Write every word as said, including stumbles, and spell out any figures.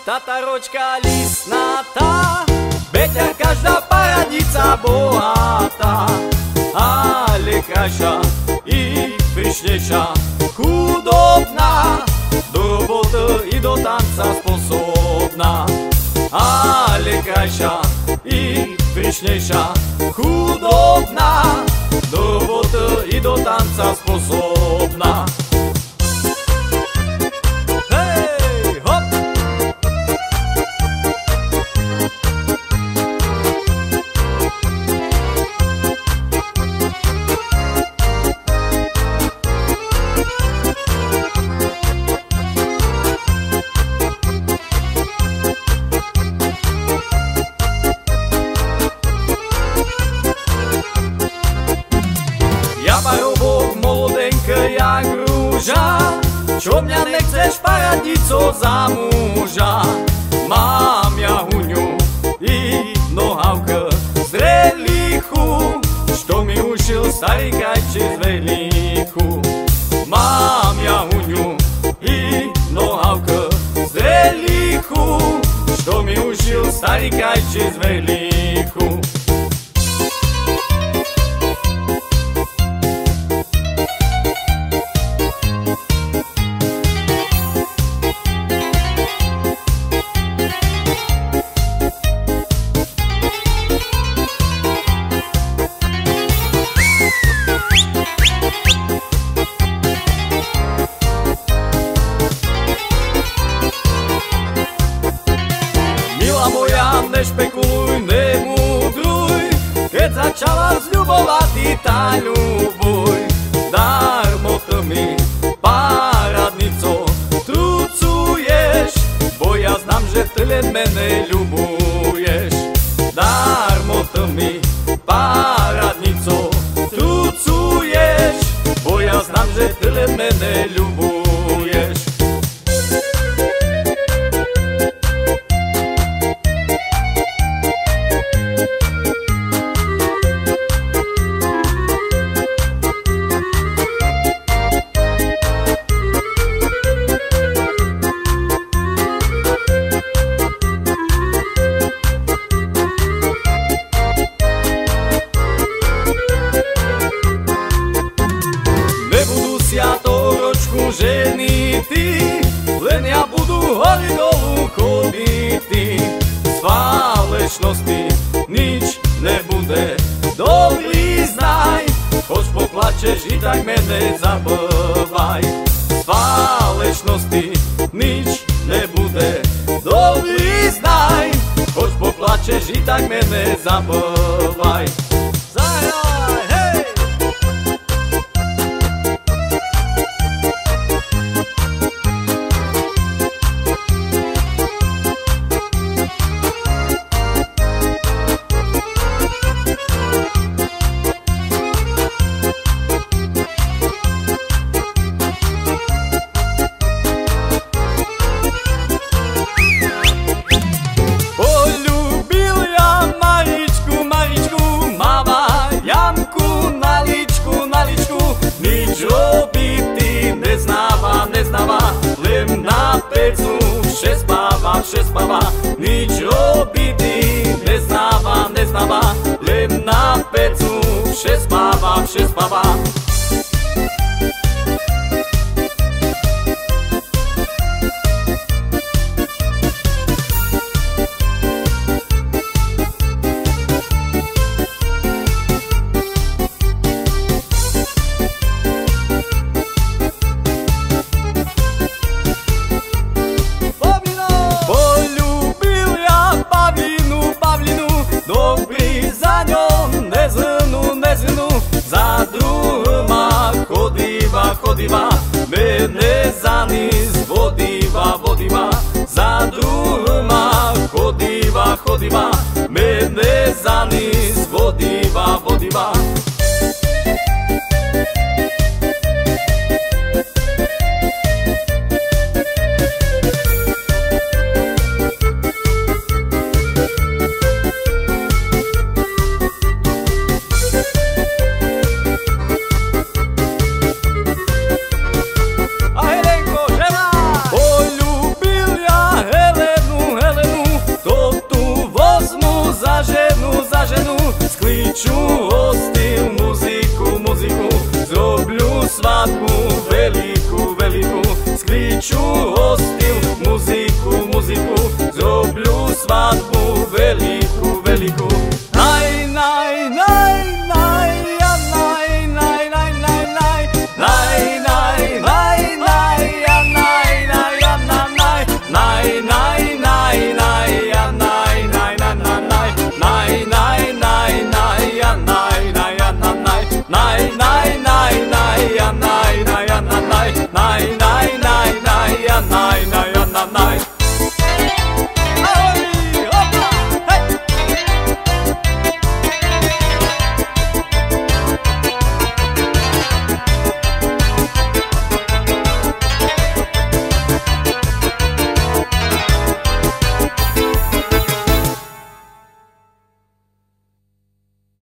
Tataročka lisnata, Beťa každá paradica bohatá, ale kaša i pyšneša, chudobná, do roboty i do tanca sposobná. Ale kaša i pyšneša, chudobná, do roboty i do tanca sposobná. Parobok molodenka jak rúža, čo mňa nechceš paradico za muža. Mám ja huňu i nohavka z relichu, što mi ušil starý kajče z velichu. Mám ja huňu i nohavka z relichu, što mi ušil starý kajče z velichu. Moja, nešpekuluj, nemudruj, keď začala zľubovať ty tá ľubuj. Darmo to mi, paradnico, trucuješ, bo ja znam, že ty len mene ľubuješ. Darmo to mi, paradnico, trucuješ, bo ja znam, že ty len mene ľubuješ. Ženity, len ja budu hori dolu choditi. Z falešnosti nič nebude, dobrý znaj, hoď poplačeš i tak mene zabávaj. Z falešnosti nič nebude, dobrý znaj, hoď poplačeš i tak mene zabávaj. Zahraj, hej! Len na pecu vše spáva, vše spáva, nič robiti neznáva, neznáva. Len na pecu vše spáva, vše spáva. Dobrý za ňom nezhrnu, nezhrnu, za druhma chodíva, chodíva, mene za nis vodíva, vodíva. Za druhma chodíva, chodíva, mene za nis vodíva, vodíva. Poljubil ja Helenu Skliču hostil muziku, muziku, zroblю svadbu veliku, veliku. Skliču hostil